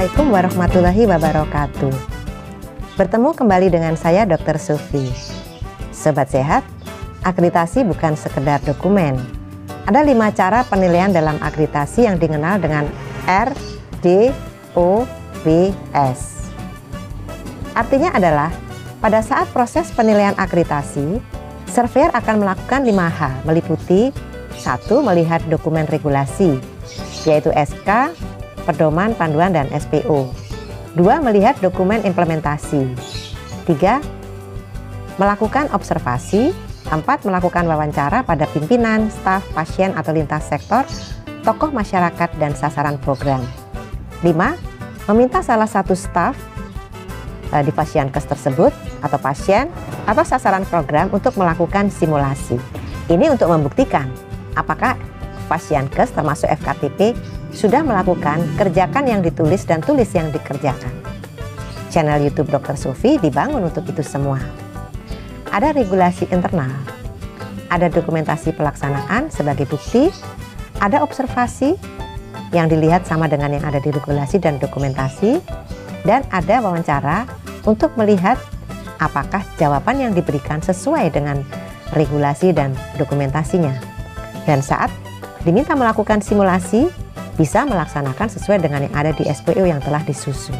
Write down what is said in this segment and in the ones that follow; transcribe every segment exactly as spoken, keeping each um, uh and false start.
Assalamualaikum warahmatullahi wabarakatuh. Bertemu kembali dengan saya dokter Sufi. Sobat sehat, akreditasi bukan sekedar dokumen. Ada lima cara penilaian dalam akreditasi yang dikenal dengan R, D, O, B, S. Artinya adalah pada saat proses penilaian akreditasi, surveyor akan melakukan lima hal, meliputi satu. Melihat dokumen regulasi, yaitu S K, pedoman, panduan, dan S P O. Dua. Melihat dokumen implementasi. Tiga. Melakukan observasi. Empat. Melakukan wawancara pada pimpinan, staf, pasien atau lintas sektor, tokoh masyarakat, dan sasaran program. Lima. Meminta salah satu staf eh, di Pasienkes tersebut atau pasien atau sasaran program untuk melakukan simulasi. Ini untuk membuktikan apakah Pasienkes termasuk F K T P sudah melakukan kerjakan yang ditulis dan tulis yang dikerjakan. Channel YouTube dokter Sufi dibangun untuk itu semua. Ada regulasi internal, ada dokumentasi pelaksanaan sebagai bukti, ada observasi yang dilihat sama dengan yang ada di regulasi dan dokumentasi, dan ada wawancara untuk melihat apakah jawaban yang diberikan sesuai dengan regulasi dan dokumentasinya. Dan saat diminta melakukan simulasi, bisa melaksanakan sesuai dengan yang ada di S P O yang telah disusun.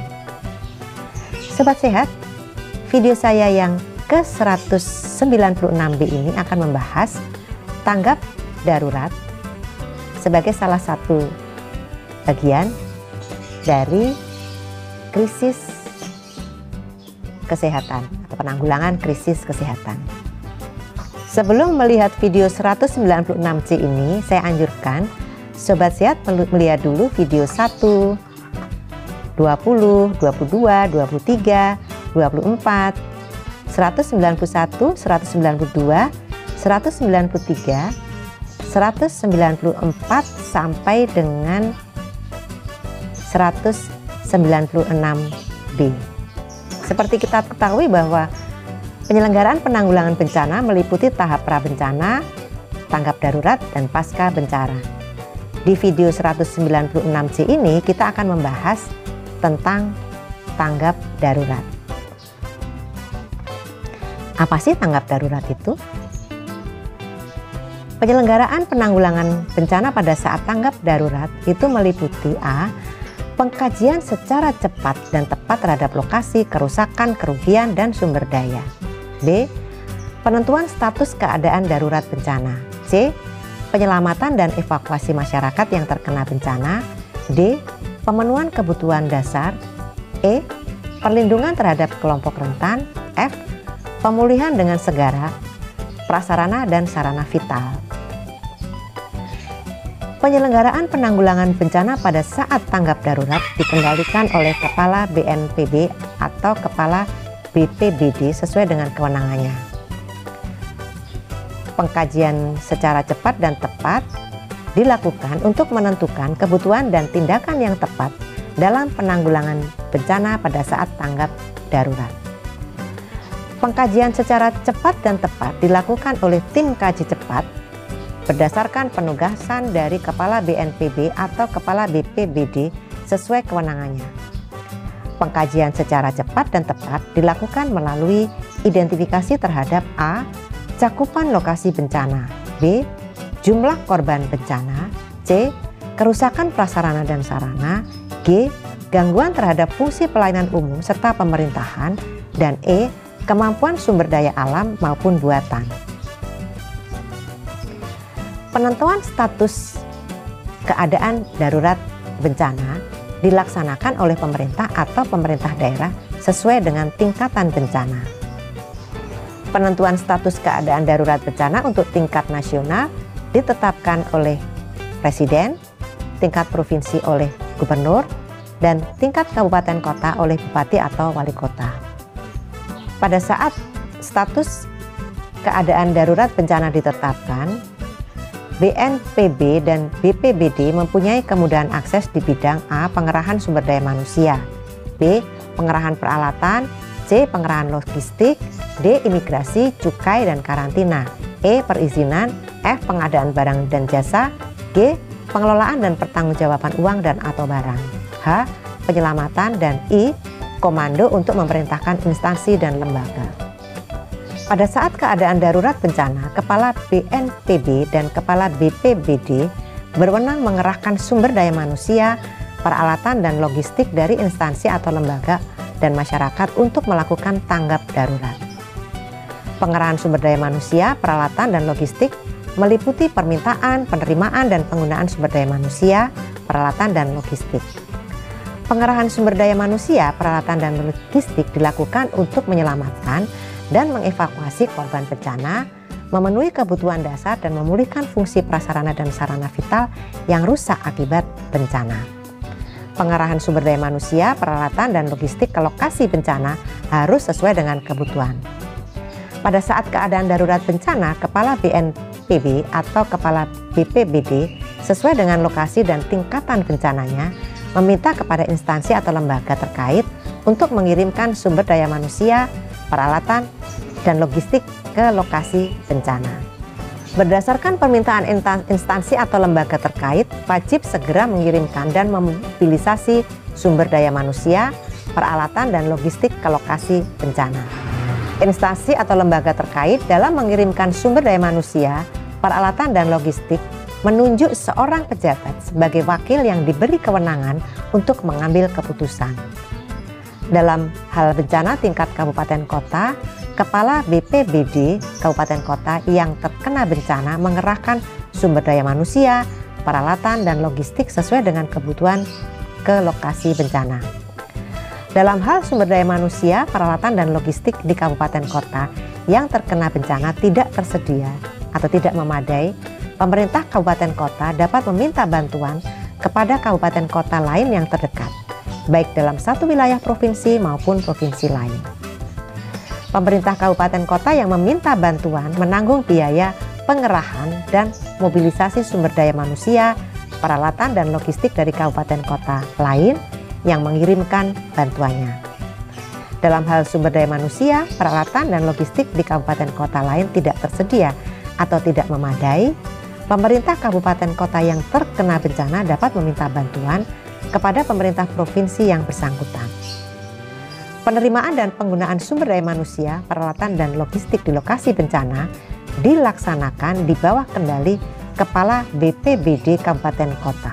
Sobat sehat, video saya yang ke seratus sembilan puluh enam B ini akan membahas tanggap darurat sebagai salah satu bagian dari krisis kesehatan atau penanggulangan krisis kesehatan. Sebelum melihat video seratus sembilan puluh enam C ini, saya anjurkan Sobat sehat melihat dulu video satu, dua puluh, dua puluh dua, dua puluh tiga, dua puluh empat, seratus sembilan puluh satu, seratus sembilan puluh dua, seratus sembilan puluh tiga, seratus sembilan puluh empat sampai dengan seratus sembilan puluh enam B. Seperti kita ketahui bahwa penyelenggaraan penanggulangan bencana meliputi tahap prabencana, tanggap darurat, dan pasca bencana. Di video seratus sembilan puluh enam C ini kita akan membahas tentang tanggap darurat. Apa sih tanggap darurat itu? Penyelenggaraan penanggulangan bencana pada saat tanggap darurat itu meliputi A. Pengkajian secara cepat dan tepat terhadap lokasi, kerusakan, kerugian, dan sumber daya. B. Penentuan status keadaan darurat bencana. C. Penyelamatan dan evakuasi masyarakat yang terkena bencana. D. Pemenuhan kebutuhan dasar. E. Perlindungan terhadap kelompok rentan. F. Pemulihan dengan segera prasarana dan sarana vital. Penyelenggaraan penanggulangan bencana pada saat tanggap darurat dikendalikan oleh Kepala B N P B atau Kepala B P B D sesuai dengan kewenangannya. Pengkajian secara cepat dan tepat dilakukan untuk menentukan kebutuhan dan tindakan yang tepat dalam penanggulangan bencana pada saat tanggap darurat. Pengkajian secara cepat dan tepat dilakukan oleh tim kaji cepat berdasarkan penugasan dari Kepala B N P B atau Kepala B P B D sesuai kewenangannya. Pengkajian secara cepat dan tepat dilakukan melalui identifikasi terhadap A. Cakupan lokasi bencana. B. Jumlah korban bencana. C. Kerusakan prasarana dan sarana. G. Gangguan terhadap fungsi pelayanan umum serta pemerintahan. Dan E. Kemampuan sumber daya alam maupun buatan. Penentuan status keadaan darurat bencana dilaksanakan oleh pemerintah atau pemerintah daerah sesuai dengan tingkatan bencana. Penentuan status keadaan darurat bencana untuk tingkat nasional ditetapkan oleh Presiden, tingkat provinsi oleh Gubernur, dan tingkat kabupaten kota oleh Bupati atau Wali Kota. Pada saat status keadaan darurat bencana ditetapkan, B N P B dan B P B D mempunyai kemudahan akses di bidang A. Pengerahan sumber daya manusia, B. Pengerahan peralatan, C. Pengerahan logistik, D. Imigrasi, cukai, dan karantina, E. Perizinan, F. Pengadaan barang dan jasa, G. Pengelolaan dan pertanggungjawaban uang dan atau barang, H. penyelamatan, dan I. komando untuk memerintahkan instansi dan lembaga. Pada saat keadaan darurat bencana, Kepala B N P B dan Kepala B P B D berwenang mengerahkan sumber daya manusia, peralatan, dan logistik dari instansi atau lembaga dan masyarakat untuk melakukan tanggap darurat. Pengerahan sumber daya manusia, peralatan, dan logistik meliputi permintaan, penerimaan, dan penggunaan sumber daya manusia, peralatan, dan logistik. Pengerahan sumber daya manusia, peralatan, dan logistik dilakukan untuk menyelamatkan dan mengevakuasi korban bencana, memenuhi kebutuhan dasar, dan memulihkan fungsi prasarana dan sarana vital yang rusak akibat bencana. Pengerahan sumber daya manusia, peralatan, dan logistik ke lokasi bencana harus sesuai dengan kebutuhan. Pada saat keadaan darurat bencana, Kepala B N P B atau Kepala B P B D sesuai dengan lokasi dan tingkatan bencananya meminta kepada instansi atau lembaga terkait untuk mengirimkan sumber daya manusia, peralatan, dan logistik ke lokasi bencana. Berdasarkan permintaan instansi atau lembaga terkait, wajib segera mengirimkan dan memobilisasi sumber daya manusia, peralatan, dan logistik ke lokasi bencana. Instansi atau lembaga terkait dalam mengirimkan sumber daya manusia, peralatan, dan logistik menunjuk seorang pejabat sebagai wakil yang diberi kewenangan untuk mengambil keputusan. Dalam hal bencana tingkat kabupaten kota, Kepala B P B D kabupaten kota yang terkena bencana mengerahkan sumber daya manusia, peralatan, dan logistik sesuai dengan kebutuhan ke lokasi bencana. Dalam hal sumber daya manusia, peralatan, dan logistik di kabupaten kota yang terkena bencana tidak tersedia atau tidak memadai, pemerintah kabupaten kota dapat meminta bantuan kepada kabupaten kota lain yang terdekat, baik dalam satu wilayah provinsi maupun provinsi lain. Pemerintah kabupaten kota yang meminta bantuan menanggung biaya pengerahan dan mobilisasi sumber daya manusia, peralatan, dan logistik dari kabupaten kota lain yang mengirimkan bantuannya. Dalam hal sumber daya manusia, peralatan, dan logistik di kabupaten kota lain tidak tersedia atau tidak memadai, pemerintah kabupaten kota yang terkena bencana dapat meminta bantuan kepada pemerintah provinsi yang bersangkutan. Penerimaan dan penggunaan sumber daya manusia, peralatan, dan logistik di lokasi bencana dilaksanakan di bawah kendali Kepala B P B D Kabupaten Kota.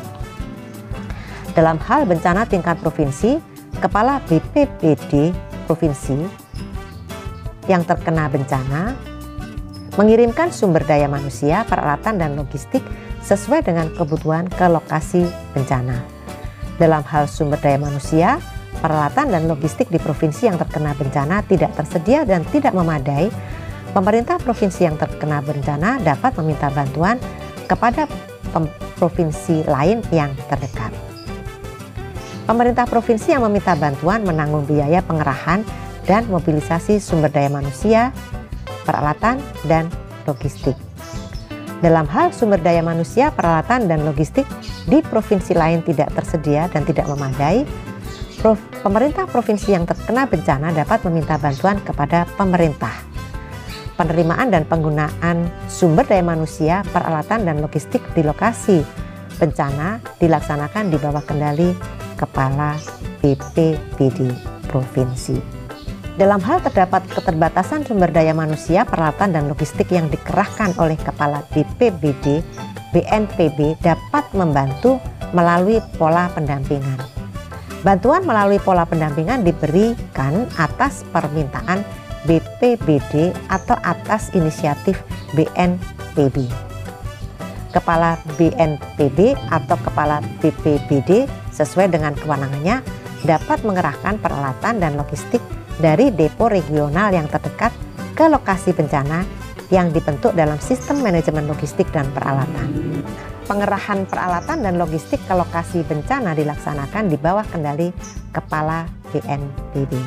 Dalam hal bencana tingkat provinsi, Kepala B P B D Provinsi yang terkena bencana mengirimkan sumber daya manusia, peralatan, dan logistik sesuai dengan kebutuhan ke lokasi bencana. Dalam hal sumber daya manusia, peralatan, dan logistik di provinsi yang terkena bencana tidak tersedia dan tidak memadai, pemerintah provinsi yang terkena bencana dapat meminta bantuan kepada provinsi lain yang terdekat. Pemerintah provinsi yang meminta bantuan menanggung biaya pengerahan dan mobilisasi sumber daya manusia, peralatan, dan logistik. Dalam hal sumber daya manusia, peralatan, dan logistik di provinsi lain tidak tersedia dan tidak memadai, pemerintah provinsi yang terkena bencana dapat meminta bantuan kepada pemerintah. Penerimaan dan penggunaan sumber daya manusia, peralatan, dan logistik di lokasi bencana dilaksanakan di bawah kendali Kepala B P B D Provinsi. Dalam hal terdapat keterbatasan sumber daya manusia, peralatan, dan logistik yang dikerahkan oleh Kepala B P B D B N P B dapat membantu melalui pola pendampingan. Bantuan melalui pola pendampingan diberikan atas permintaan B P B D atau atas inisiatif B N P B. Kepala B N P B atau Kepala B P B D sesuai dengan kewenangannya dapat mengerahkan peralatan dan logistik dari depo regional yang terdekat ke lokasi bencana yang dibentuk dalam sistem manajemen logistik dan peralatan. Pengerahan peralatan dan logistik ke lokasi bencana dilaksanakan di bawah kendali Kepala B N P B.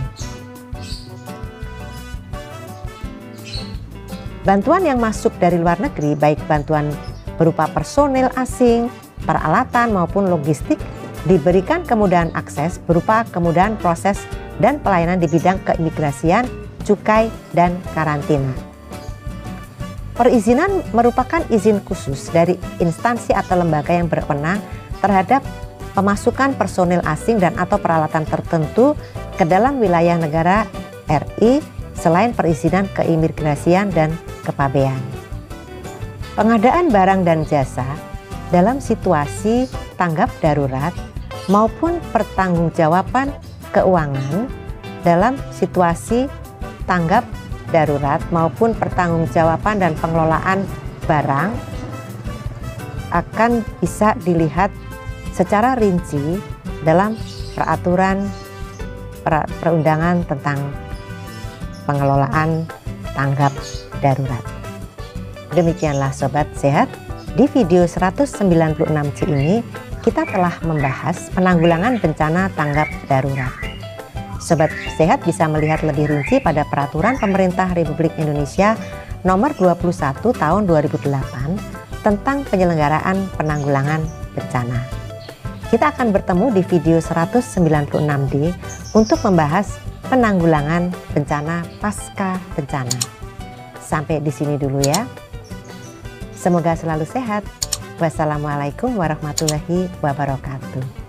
Bantuan yang masuk dari luar negeri, baik bantuan berupa personel asing, peralatan, maupun logistik, diberikan kemudahan akses berupa kemudahan proses dan pelayanan di bidang keimigrasian, cukai, dan karantina. Perizinan merupakan izin khusus dari instansi atau lembaga yang berwenang terhadap pemasukan personil asing dan atau peralatan tertentu ke dalam wilayah negara R I selain perizinan keimigrasian dan kepabean. Pengadaan barang dan jasa dalam situasi tanggap darurat maupun pertanggungjawaban keuangan dalam situasi tanggap darurat maupun pertanggungjawaban dan pengelolaan barang akan bisa dilihat secara rinci dalam peraturan per perundangan tentang pengelolaan tanggap darurat. Demikianlah Sobat Sehat, di video seratus sembilan puluh enam C ini kita telah membahas penanggulangan bencana tanggap darurat. Sobat Sehat bisa melihat lebih rinci pada Peraturan Pemerintah Republik Indonesia Nomor dua puluh satu Tahun dua ribu delapan tentang penyelenggaraan penanggulangan bencana. Kita akan bertemu di video seratus sembilan puluh enam D untuk membahas penanggulangan bencana pasca bencana. Sampai di sini dulu ya. Semoga selalu sehat. Wassalamualaikum warahmatullahi wabarakatuh.